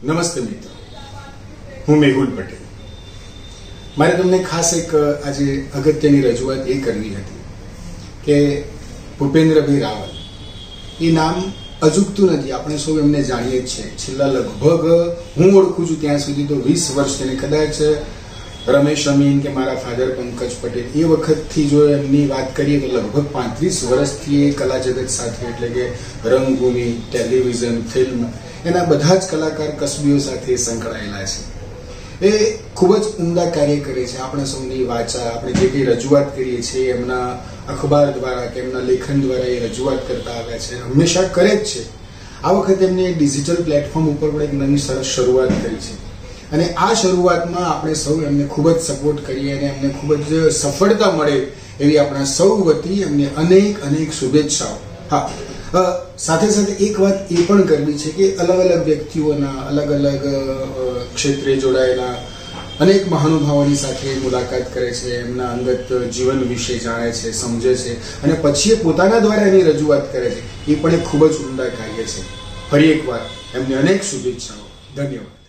નમસ્તે મિત્રો, હું મેહુલ પટેલ. મારે તમને ખાસ એક આજે અગત્યની રજૂઆત એ કરવી હતી કે ભૂપેન્દ્રભાઈ રાવલ એ નામ અજુગતું નથી. આપણે સૌ એમને જાણીએ જ છીએ. છેલ્લા લગભગ હું ઓળખું છું ત્યાં સુધી તો 20 વર્ષ તેને કદાચ રમેશ અમીન કે મારા ફાધર પંકજ પટેલ એ વખતથી જો એમની વાત કરીએ તો લગભગ 35 વર્ષથી એ કલા જગત સાથે એટલે કે રંગભૂમિ, ટેલિવિઝન, ફિલ્મ એના બધા જ કલાકાર કસબીઓ સાથે સંકળાયેલા છે. એ ખૂબ જ ઉમદા કાર્ય કરે છે. આપણે સૌની વાચા, આપણે જે કંઈ રજૂઆત કરીએ છીએ એમના અખબાર દ્વારા કે એમના લેખન દ્વારા એ રજૂઆત કરતા આવ્યા છે, હંમેશા કરે જ છે. આ વખતે એમને ડિજિટલ પ્લેટફોર્મ ઉપર પણ એક નવી સરસ શરૂઆત કરી છે અને આ શરૂઆતમાં આપણે સૌ એમને ખૂબ જ સપોર્ટ કરીએ અને એમને ખૂબ જ સફળતા મળે એવી આપણા સૌ વતી એમને અનેક શુભેચ્છાઓ. હા, સાથે સાથે એક વાત એ પણ કરવી છે કે અલગ અલગ વ્યક્તિઓના અલગ અલગ ક્ષેત્રે જોડાયેલા અનેક મહાનુભાવોની સાથે મુલાકાત કરે છે, એમના અંગત જીવન વિશે જાણે છે, સમજે છે અને પછી એ પોતાના દ્વારા એની રજૂઆત કરે છે. એ પણ એક ખૂબ જ ઉમદા કાર્ય છે. ફરી એકવાર એમને અનેક શુભેચ્છાઓ. ધન્યવાદ.